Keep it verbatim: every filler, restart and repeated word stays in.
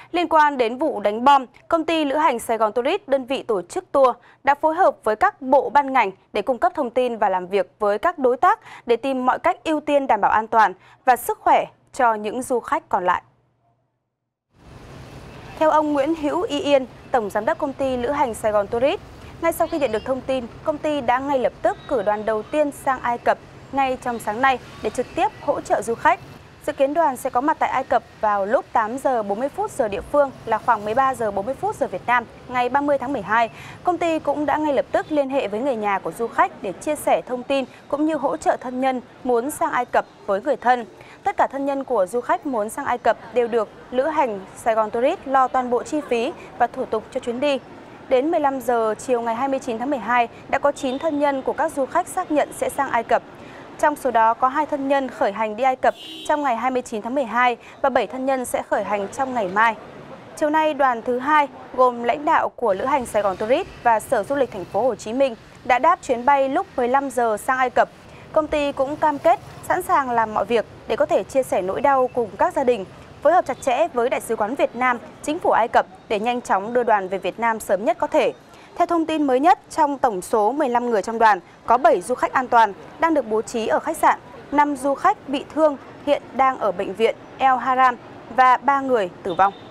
Liên quan đến vụ đánh bom, công ty lữ hành Sài Gòn Tourist, đơn vị tổ chức tour, đã phối hợp với các bộ ban ngành để cung cấp thông tin và làm việc với các đối tác để tìm mọi cách ưu tiên đảm bảo an toàn và sức khỏe cho những du khách còn lại. Theo ông Nguyễn Hữu Y Yên, Tổng Giám đốc công ty lữ hành Sài Gòn Tourist, ngay sau khi nhận được thông tin, công ty đã ngay lập tức cử đoàn đầu tiên sang Ai Cập ngay trong sáng nay để trực tiếp hỗ trợ du khách. Dự kiến đoàn sẽ có mặt tại Ai Cập vào lúc tám giờ bốn mươi phút giờ địa phương, là khoảng mười ba giờ bốn mươi phút giờ Việt Nam, ngày ba mươi tháng mười hai. Công ty cũng đã ngay lập tức liên hệ với người nhà của du khách để chia sẻ thông tin cũng như hỗ trợ thân nhân muốn sang Ai Cập với người thân. Tất cả thân nhân của du khách muốn sang Ai Cập đều được lữ hành Sài Gòn Tourist lo toàn bộ chi phí và thủ tục cho chuyến đi. Đến mười lăm giờ chiều ngày hai mươi chín tháng mười hai, đã có chín thân nhân của các du khách xác nhận sẽ sang Ai Cập. Trong số đó có hai thân nhân khởi hành đi Ai Cập trong ngày hai mươi chín tháng mười hai và bảy thân nhân sẽ khởi hành trong ngày mai. Chiều nay, đoàn thứ hai gồm lãnh đạo của lữ hành Sài Gòn Tourist và Sở Du lịch Thành phố Hồ Chí Minh đã đáp chuyến bay lúc mười lăm giờ sang Ai Cập. Công ty cũng cam kết sẵn sàng làm mọi việc để có thể chia sẻ nỗi đau cùng các gia đình, phối hợp chặt chẽ với Đại sứ quán Việt Nam, chính phủ Ai Cập để nhanh chóng đưa đoàn về Việt Nam sớm nhất có thể. Theo thông tin mới nhất, trong tổng số mười lăm người trong đoàn, có bảy du khách an toàn đang được bố trí ở khách sạn, năm du khách bị thương hiện đang ở bệnh viện El Haram và ba người tử vong.